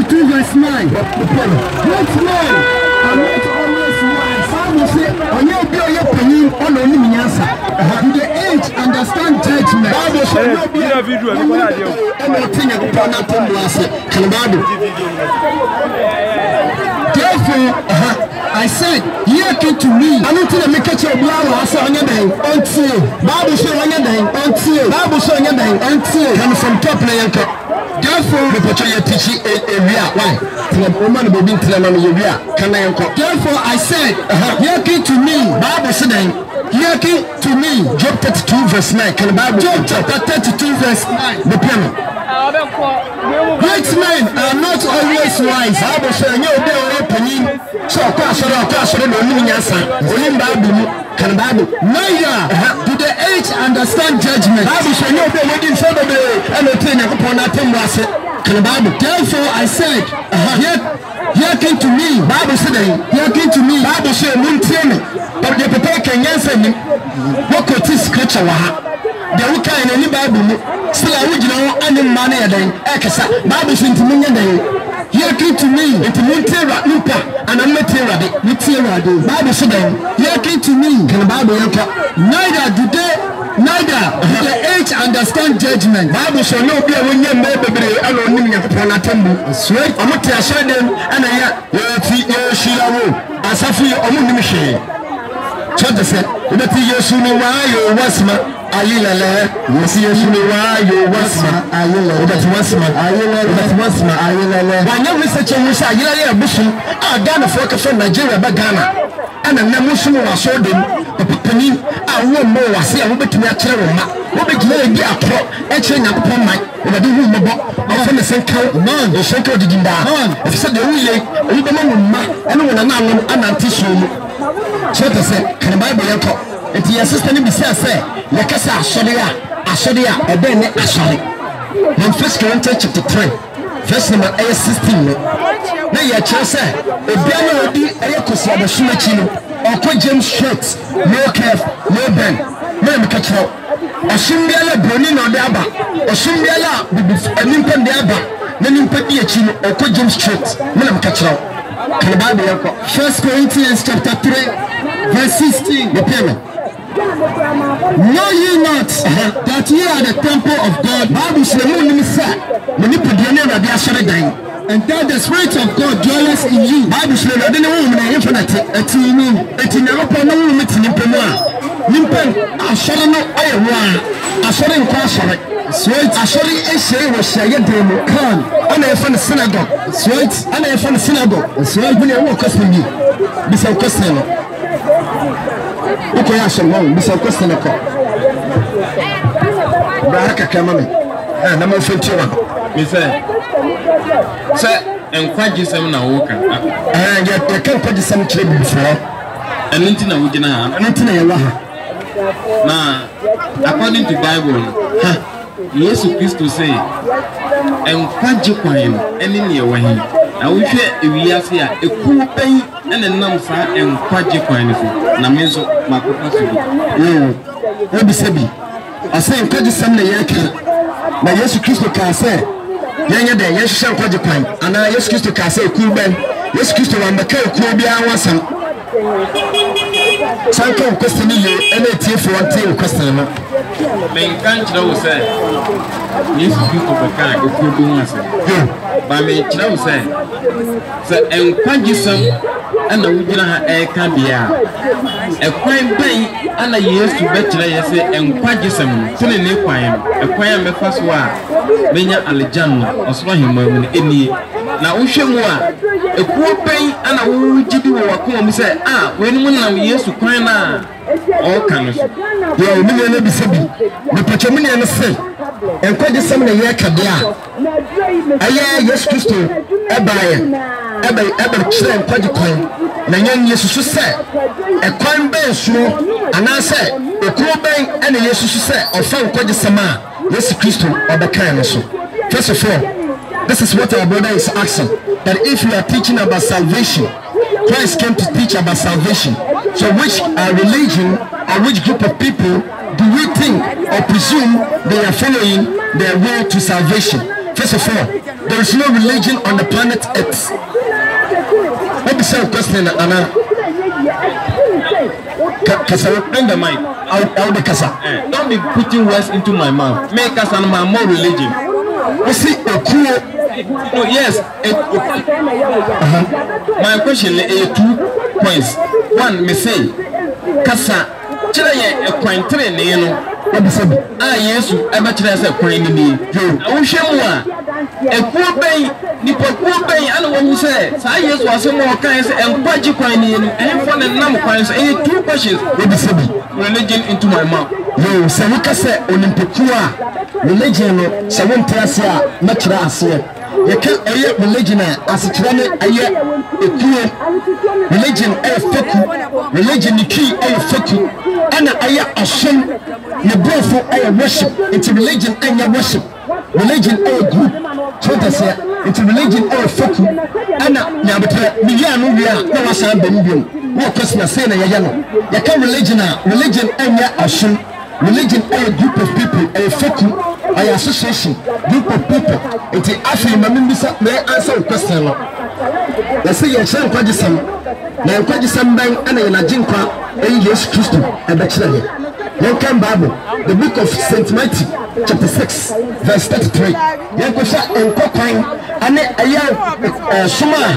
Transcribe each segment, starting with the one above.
32 verse 9. Great men are not always wise. Bible say, on your penny, on only Minyasa. To the age, understand judgment. Bible say, no be a video. And nothing upon that Bible. Therefore, I said, hearken to me. I don't think I make a blow. I saw on your day until Bible show on your day until Bible show on your day until come from top layer. Therefore, the portray teaching area. Why? Woman will be telling me area. Can I uncle? Therefore, I said, hearken to me. Bible said, hearken to me. Job 32 verse 9. Can the Bible? Job chapter 32 verse 9. The piano. Great men are not always wise. Bible says, "You be our opinion." So, cash no Minyasa. Only Bible can Bible. Neither do the age understand judgment. Bible says, "You be waiting for the anything upon that thing was can Bible." Therefore, I said, hearken to me. Bible said, hearken to me. Bible says, "Muntieme." But the people can answer me. What could this scripture was? The Uka in any Bible, still I would know any money then. Ekasa, Bible says to me, hearken to me, into Montera, Lupa, and I'm Matera, Bible said, hearken to me, can Bible neither do the age understand judgment. Bible shall not be a when you may be alone upon a temple. Sweet, I'm not to show them, and I hear Shila, as I feel a munition. Church said, "Let you soon why you was my ayilla, you see you soon why you was my ayilla, that was my ayilla, that was my ayilla." Why no research in which I bushing, I got a focus on Nigeria, but Ghana, and a Namusum was sold in the Penny. I won't more was here, but to me a cherry, what be glad a pro, a chain upon my, and I do room about, often the same count, man, the shaker did in that. If said the way, and the man, and when I'm an anti-show. Church said, "Can the Bible echo?" And the assistant be said, "Lakasa Ashadia, a ben Ashali." In 1 Corinthians chapter 3, verse number 16. Now, your church said, "A banner be a Kosia, the Shumachino, or James Shirts, no calf, no ben, no Mikacho, or Shumbiala Bonin or Daba, or Shumbiala, a Nimpan Daba, Nimpan Diachino, or James Shirts, no Mikacho." Can the Bible echo? 1 Corinthians chapter 3, verse 16. The payment. Know ye not that ye are the temple of God? Bible says, and that the Spirit of God dwells in you. Bible says, I don't know infinite. It's in you. It's in your open room. It's in Nimpen. I shall not I shall inquire. Sweet, I shall say was say a demo can. And I found the synagogue. Sweet, and I found the synagogue. Sweet, when I walk us with you. Bishop Costello. Okay, I shall know. Bishop Costello. Baraka Kamame. And I'm a 51. We say, sir, and quite just some now. And yet, I can't put some trouble before. And anything I would deny. And anything I love. Now, according to Bible, Jesus Christ say, and quadji coin, and in your way. I wish we are here a cool pay and a number and quadji coin. Namazo, my Sebi. I say, quadji some yaka. Now, Jesus Christ can say, Yanga day, yes, shall quadji coin, and I yes, Christ can say, cool ben, yes, Christ and the cool be our son. Sanko question you, and a tear for one team question. Men can't know, sir. Yes, people of the car, if you do not say. But me, Chow say, sir, and quadjism, and the Wujana air can be a quite bay, and I used to bet I say, and quadjism, telling a quine, a quine me first war, Benya Alejandro, or Swahim woman in the. Now, Ushamwa, a poor pay, and a wood to do what come say, when I'm used to cry now. All kinds of your million Bisabi, the Pachaminian say, and quite the same year Kadia. I yes, Christo, Eber Chan, Quadcoin, Nanyan Jesus said, a coin bay snow, and I said, a cool bank, and a Jesus said, or found Quadisama, yes, Christo, or the kind. First of all, this is what our brother is asking, that if you are teaching about salvation, Christ came to teach about salvation. So which religion or which group of people do we think or presume they are following their way to salvation? First of all, There is no religion on the planet Earth. What is your question, Anna? Kasa, bring the mic. I'll be Kasa. Don't be putting words into my mouth. Make us and my more religion. You see, no, yes. My question is 2 points. One, me say, Kasa, children, a coin train, you know. Ah, yes, I'm a child as a coin in me. I wish you were a poor bay, Nippo poor bay, and what you say. I yes was some more kinds and quite coin in and fun and number coins. 2 questions with the religion into my mouth. No, Samukasa, Olympicua, religion, Samun Trasia, Matrasia. You can't a religion as a trainer, a year, religion, a fuck, religion, the key, a fuck, and a shame, the both for a worship, it's religion and your worship, religion, a group, Chotasia, it's religion, a fuck, and now, but Miano, no one shall be moving. What question I say, Yano? You can't religion and your shame, religion, a group of people, a fuck. An association, group of people. It's actually my minister may answer a question. Let's say you're saying Quadisam, now Quadisam Bank and a Jinka, and yes, Christian, and Bachelor. Then come Bible, the book of St. Matthew, chapter 6, verse 33. Yankusha and Coquine, and a young Suma.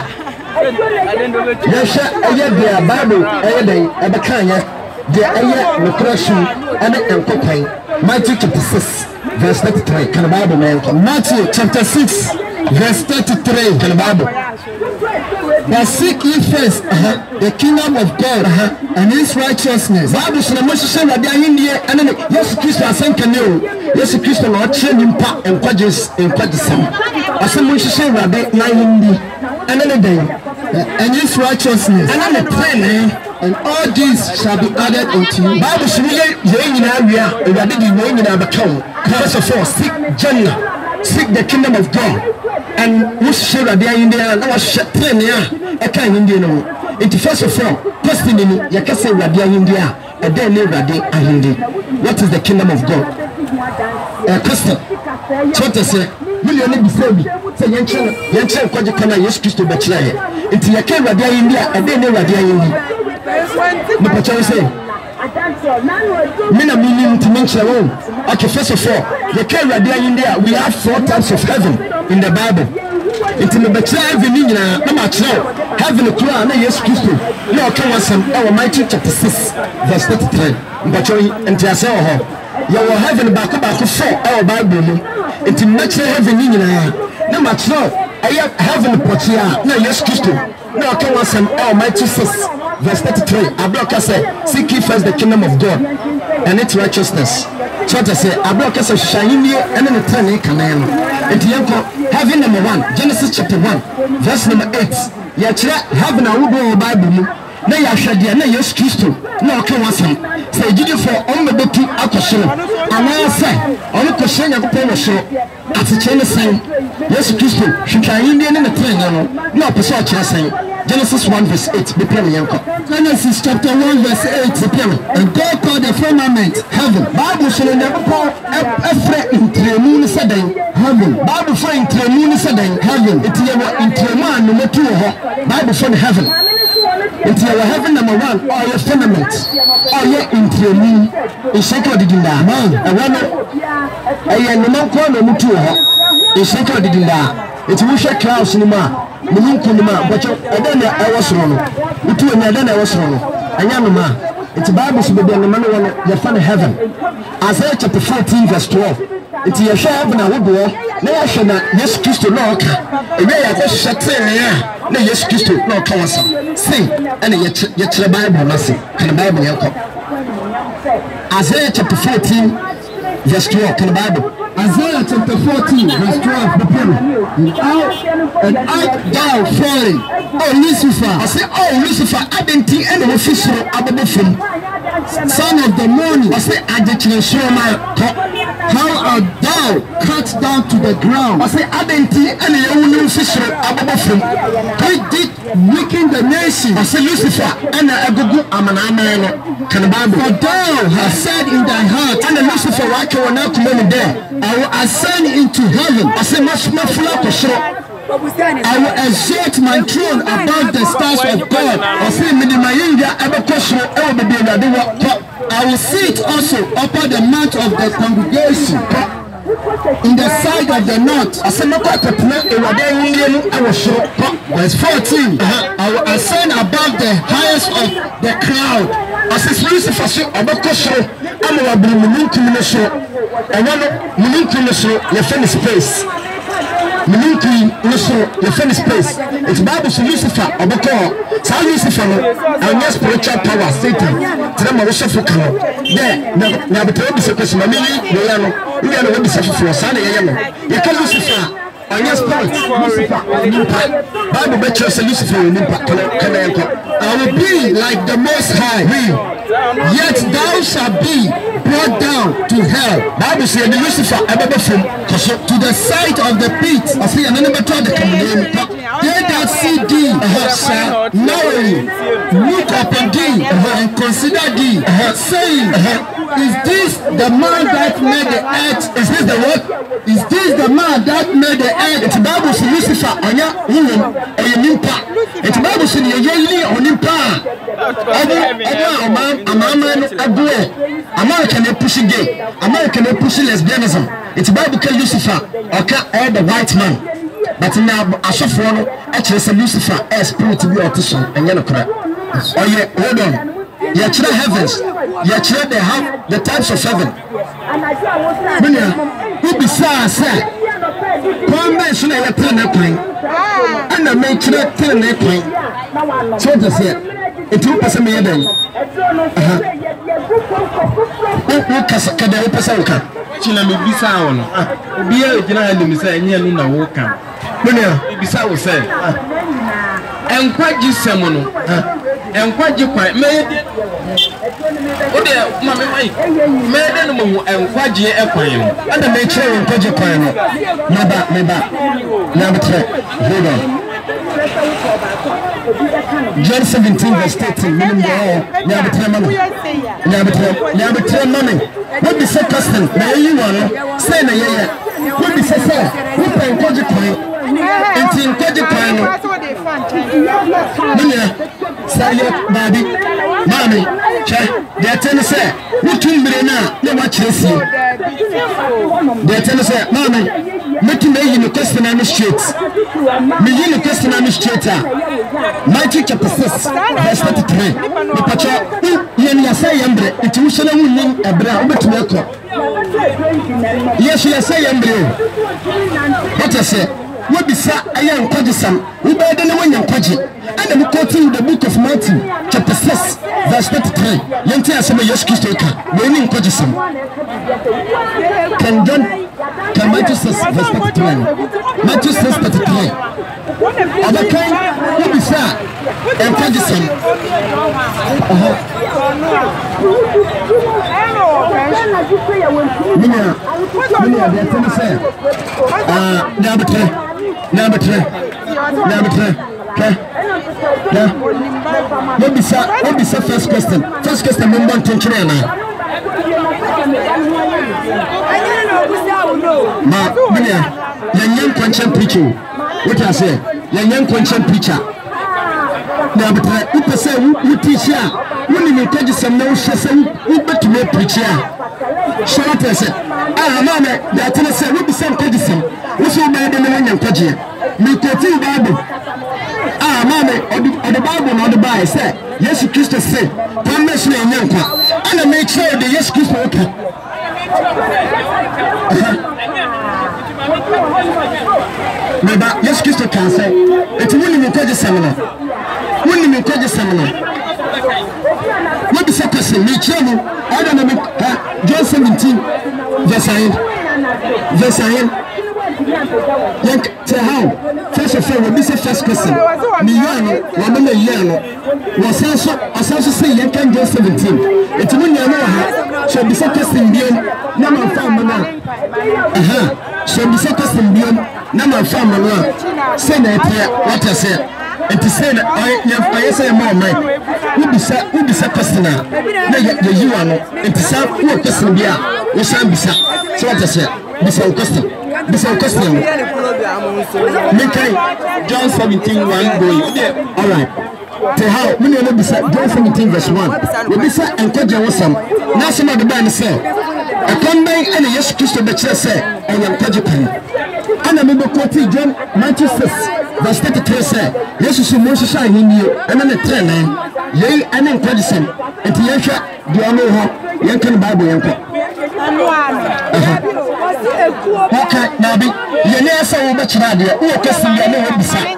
Yasha, a year, Bible, a day, a Bacania, the Aya, the Crashing, and a Coquine. Matthew chapter 6. Verse 33, can the Bible man? Matthew chapter 6, verse 33, can the Bible? But seek ye first the kingdom of God and his righteousness. Bible says, Moses said that they are in here, and then yes, Christ has sent a new. Yes, Christ will not change him and quadris in quadrism. I said, Moses said that they are in here, and then again, and his righteousness, and then the plan, and all these shall be added unto you. Bible says, we are in area, and we are in our account. First of all, seek Jannah, seek the kingdom of God, and we share that they are in there. Now, train here, a kind Indian. It's first of all, destiny, you can say that they are in there, and then they are in there. What is the kingdom of God? Question. So to say, million be saved. Say, Yanchen, Quadjacana, yes, Christo Bachelor. It's your care that they are in there, and then they are in there. But I say, Mina meaning to mention alone. Okay, first of all, the care that they are in there, we have 4 types of heaven in the Bible. It's in the Bachelor heaven, no much now. Heaven, the Quran, yes, Christo. No, come on, some, our Matthew chapter 6, verse 33. But you enter you will heaven back about 4 our Bible. It's in natural heaven, no much now. I have heaven, Potia, no, yes, Christo. No, come on, some, our Matthew 6. Verse 33, Abraham said, seek ye first the kingdom of God and its righteousness. So I say, Abraham said, shine ye and then the turn canal. And heaven number 1, Genesis chapter 1, verse number 8. Yachira, heaven a wood Bible. Na ya hwede na Yesu Kristo na oke wasam say gidi for on the betu akosoro ana say on ko shenya ko pon so atiche ne san Yesu Kristo hwetwan ne ne trenye no na opese o kire san Genesis 1 verse 8 be plan yanko Genesis chapter 1 verse 8 be plan and God called the firmament heaven Bible so ne ko efre intremu ne sadan heaven Bible for intremu ne sadan heaven it ye intremu anu metu ho Bible for heaven into your heaven number 1 or your firmament or your intremu in second didinda man e wono aye no man ko no mutu ho in second didinda it will shake clouds ni ma munku ni ma but eden e wosoro no mutu ni eden e wosoro no anya no ma it's Bible so be no man won your fan heaven Isaiah chapter 14 verse 12 it's your heaven na wodo na ya hwe na Yesu Kristo na oka ebe ya ko hwete na Yesu Kristo na oka wasa say and ye kire Bible na say kan Bible yanko Isaiah chapter 14 verse 12 kan Bible Isaiah chapter 14 verse 12 the pen and out thou falling oh Lucifer I say oh Lucifer adenti and wo fisoro abobofum son of the morning I say adekire so ma how art thou cut down to the ground? I say, Adenti, and you fish above. I did weaken the nation. I say, Lucifer, and I go Amanamano. For thou hast said in thy heart, and Lucifer, I can not come there. I will ascend into heaven. I say, much more flock of show. I will exalt my throne above the stars of God. I say, I will sit also upon the mount of the congregation in the side of the north. Verse 14. I will ascend above the highest of the crowd. I say, Lucifer, I will space. Miliki Lusso, the famous space. It's Bible to Lucifer, Oboko, San Lucifer, and yes, spiritual power, Satan. Tremor was for color. There, never told us a question. We are not be suffer for Sunday. You can Lucifer, and yes, Lucifer, Bible betches Lucifer, I will be like the Most High. Yet thou shalt be brought down to hell. Bible says the Lucifer to the side of the pit. I see another told the community. They that see thee shall narrowly look upon thee and consider thee, saying, is this the man that made the earth? Is this the what? Is this the man that made the earth? It's Bible says Lucifer on your woman or your nimpa. It's Bible says you're yelling on nimpa. American pushing gay, American pushing lesbianism. It's Bible called Lucifer or the white man. But now I saw for actually some Lucifer as spirit to be audition and you're correct. Oh yeah, hold on. You actually heavens. You actually they have the types of heaven. Who besides say one man should have turned a point and I make sure that turn a point. So to say it will pass me a day. Kada upasa uka china mebisa wono bia ejina ha limisa enya nu na wo kan benia mebisa wo se enkwaji semono enkwaji kwan meyede ode ma me mai meyede no mo enkwaji ekwan no ada me kire enkwaji kwan no meba na betre hold on John 17 verse 13 meaning na betre money what be say custom na you want say na yeah what be say who can encourage point and encourage point no say baby mommy che they tell say who tun bere na what chesi they tell say mommy make me you question am straight me you question am straight Matthew chapter 6 verse 33 the picture you say yambre it will show you name ebra obetumi akọ yes you say yambre what you say we be say ayan kwagisam we be de no wanyan kwaji and we quoting the book of Matthew chapter 6 verse 33 yenti asema Yesu Kristo ka we ni kwagisam can John can Matthew 6 verse 33 Matthew 6 33 abakan we be say and kwagisam Number three. What be first question? First question, number 29. Young conscious preacher. What I say? Young conscious preacher. Now, but you say you teach ya. When you tell you some no, she said you better me preacher. So what I said? Mama, that I said we be some medicine. What's your man in the young preacher? Me quoting Bible. Mama, or the Bible or the Bible said yes, Christ said, "Come mention in young one." And I make sure the yes, Christ okay. Maybe yes, Christ can say it's when you tell you seminar. When you tell you seminar. What is the question? Me channel. I don't know. John 17 verse 9. how first of all we be first question me yano wa me yano was also say you can go 17 it mun ya no ha so be question biom na man fa mana so be question biom na man fa mana say na etia what I say and to say that I say more man who be question na you ano and to say who question bia we say bisa so what I say bisa question Mikai John 17 1 going. All right. To how many of you John 17 verse 1. We be say encourage wasam. Now some of the band say. A combine and yes Christo be say and encourage people. And I remember quoting John 96 verse 33 say. Jesus so much shine in you and then the train ye and encourage them. And to yesha the ono ho yankan Bible yanko. Okay, now be you never say we bet you that you question you know be say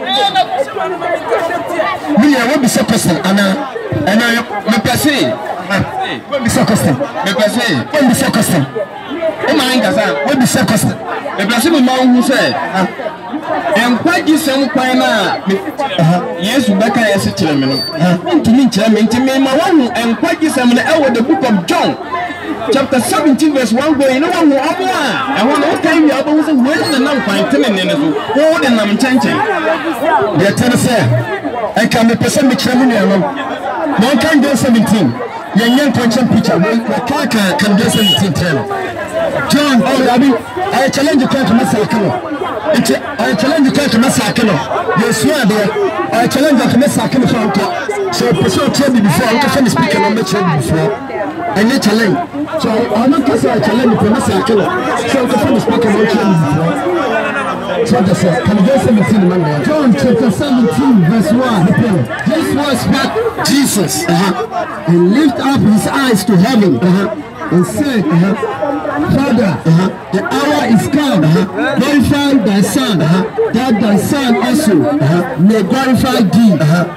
me will be so question and me person we be so question me person we be so question o man gaza we be so question me person me man who say en kwaji sem kwan na Yesu beka yesi kire me no ntimi kire me ntimi ma wonu en kwaji sem na e wo the book of John chapter 17 verse 1 go you know what amoa e ho no kan wi abo so we na nam kwan tene ne so wo de nam chanchen de tene say I can be person me kire me no no kan go 17 yenyen kwanchen picture we can go 17 10 John abi I challenge you to massacre I challenge you to massacre yes you are there I challenge you to massacre so person tell me before I can speak and make sure before I need challenge so I'm not going to challenge you to massacre so I can speak and make sure before so that's it can you 17 man John chapter 17 verse 1 this was what Jesus and lift up his eyes to heaven and said Father, the hour is come. Glorify thy Son, that thy Son also may glorify thee.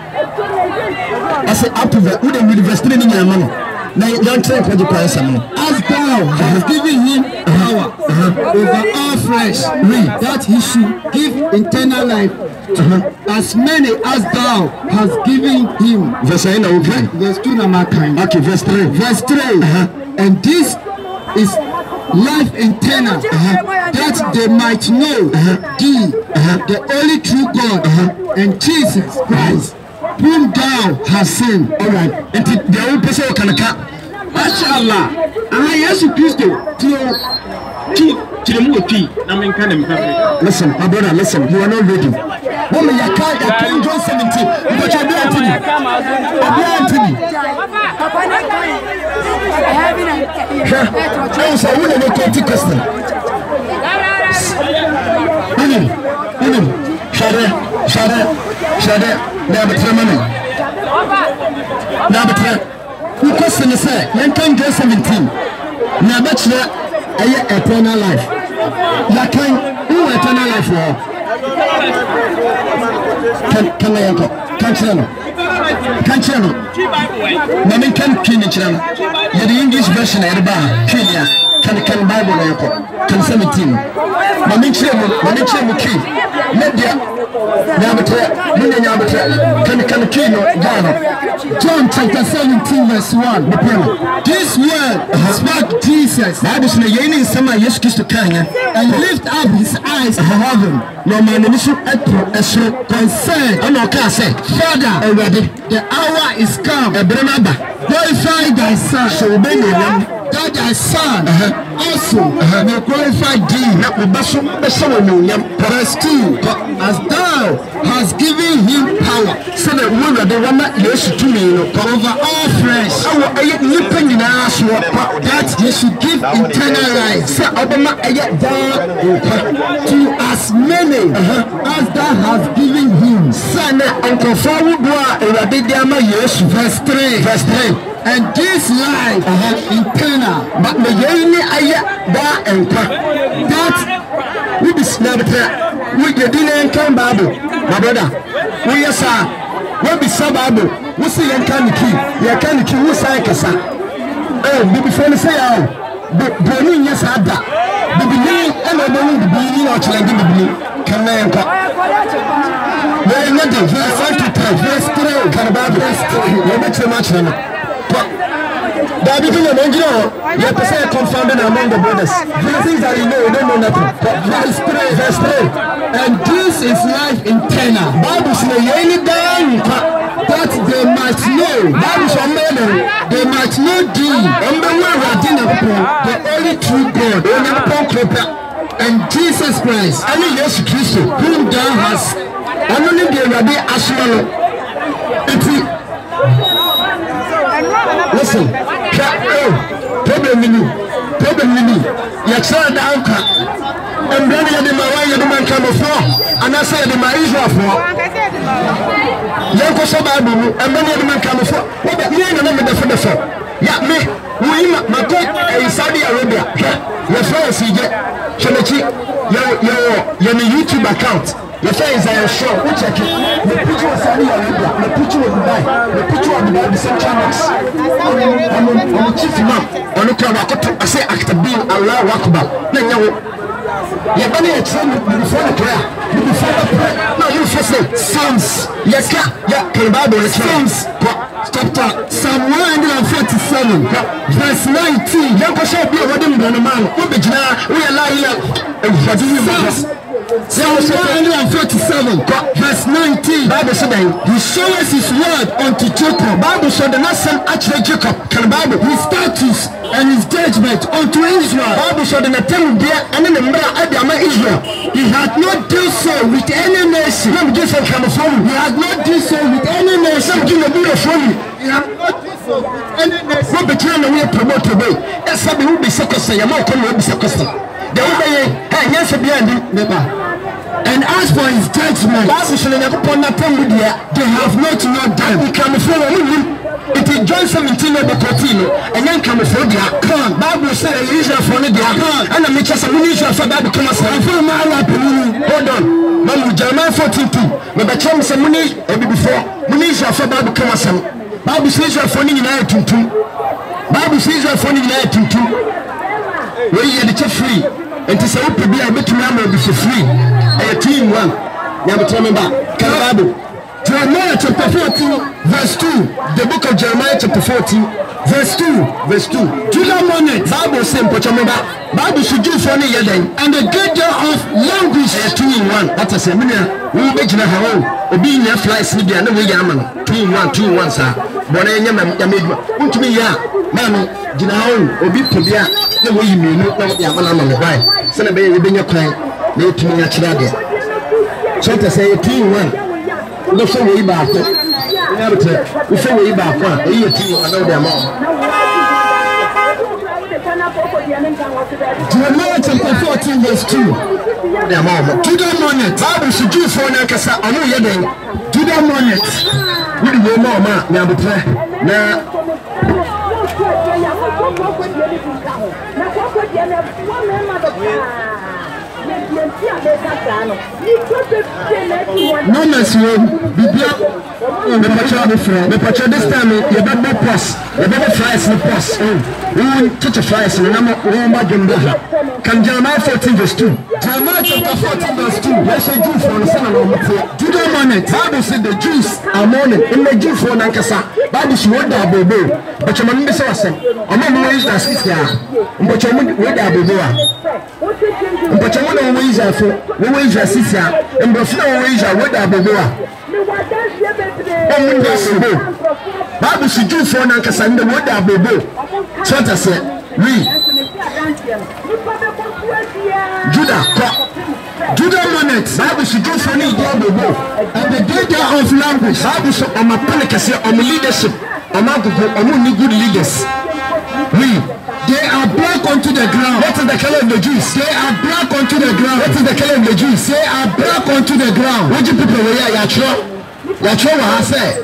I say up to the verse 3 in your man. Now don't try to as thou hast given him power over all flesh, that he should give eternal life as many as thou hast given him. Verse 9, okay. Verse 2 okay, verse 3. Verse 3. And this is life eternal, that they might know thee, the only true God, and Jesus Christ, whom thou hast sent. All right. And the old person can come. Mashallah. Yesu Christo. Listen, my brother, listen. You are not ready. Woman, you can't John 17. But you're so we don't get the question. Shade. Number 3. Who question is say? You can get 17. Now bet you eternal life. You can who eternal life for? Can't channel. Mami can kini channel. You the English version erba Kenya can Bible can 17. Mami chemu ki. Media. Can kino Ghana. John chapter 17 verse 1. This word spoke Jesus. Bible say yeni sama Yesu Kristo kanya and lift up his eyes to heaven. No man nishu esro concern. Ano ka say Father already the hour is come. Glorify thy Son. So obey him. That thy Son also may glorify thee. Verse 2. As thou hast given him power, so that one of the one that Yesu to me over all flesh, that he should give eternal life. To as many as thou hast given him. Verse 3. And this life eternal, but the only that we be snapped we the dinner can Bible, my brother. We yes sir, we be Bible. We see you can key, who say kasa. Oh, before say but yes ada. Bibini and I don't be or challenging Bibini. Can I come? Well, nothing. Verse 1 to 10. Verse 3. Can about verse 3. You're not too much. David, you have to say confounded among the brothers. These things that you know, you don't know nothing. Verse 3. Verse 3. And this is life eternal. Bible says, that they might know. Bible says, they might know thee. The only true God. And Jesus Christ. I mean, yes, Christ, whom thou hast. I don't need the Rabbi Ashmalo. Listen, problem mini. You try the anchor. And then you my way, you man come before. And I say the my Israel for. You so Bible, and then you man come before. What the name yeah, me, my God, in Saudi Arabia. Your friends, you get your YouTube account. Your friends are show. Who check it? The picture of Saudi Arabia, the picture of Dubai, the picture of Dubai, the same channels. I'm a chief imam. On the crowd, I say, Actor Bill, Allah Akbar. You're going to train before the prayer. Before the prayer. No, you first say, Psalms. Yes, yeah, Bible, Psalms. Chapter Psalm 147, verse 19. Young Pasha be a wedding man. We are lying. Psalm 147, verse 19. Bible said, He showeth His word unto Jacob. Bible said, the last son actually Jacob. Can Bible His statutes and His judgment unto Israel. Bible said, the time there and in the mirror Israel. He had not done so with any nation. Let me just say, He had not done so with any nation. He had not done so with any nation. What became the way promoted away? That's how we will be circumcised. Your mouth will be circumcised. The way, hey, yes, and as for His judgment, they have not known them. He come from it is John 17 over 14, and then come from their corn. Bible says Israel for their corn, and I make us a minister for Bible come as hold on. Mama Jeremiah 14:2. My chum said money before minister for Bible come as Bible says Israel for United to Bible says Israel for United to where you are the free. And to say, I bet you number for free. A team one. Never tell me about Jeremiah chapter 14, verse 2. The book of Jeremiah chapter 14, verse 2. Verse 2. Judah monet. Bible says, Bible should do for me again. And the gather of language. A 2-in-1. What I say, we will make you know. Being a fly sleepy and the way yaman. 2-in-1, sir. But I am to me, yeah. Mammy, Jina, Obi Tobia. The way you mean, no, I'm on the right. Send a baby in your client, they to me at Chilabia. So to say, 2-in-1. Look so way back. We say way back one. A year to I know their mom. Jeremiah chapter 14, verse 2. Their mom. Judah monet. Bible should do for Nakasa. I know you're there. Judah monet. We do your mama. Now, no mess with Bibia. The patron this time, you better pass. You better fries in the pass. We touch a fries in the number of Can Jeremiah 14 verse 2. Jeremiah chapter 14 verse 2. Yes, a Jew for the son of Judah monet. Bible said the Jews are mourning. In the Jew for Nankasa. Bible should word that baby. But your man be so awesome. I'm not going to ask you. But your man word that baby. But your man always have we wage a sister, and before wage a word that baby. Bible should do for Nankasa and the word that baby. So I said, Judah monet. Bible should do for me, and the data of language. Bible should on my panic, on my leadership. Among good leaders. They are black onto the ground. What is the color of the Jews? They are black onto the ground. What is the color of the Jews? They are black onto the ground. What do people wear? Yachro I say.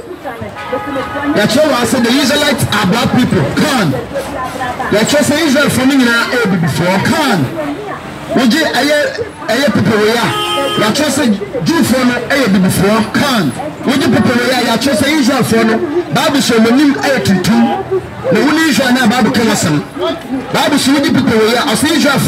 The Israelites are black people. Come. Yachro say Israel for me now before. Come. Would you people wear? Yachro say Jew for me before. Come. Would you people wear? Yachro say Israel for me. Bible show me new to the Israel now Bible come Bible show you people here. I say Israel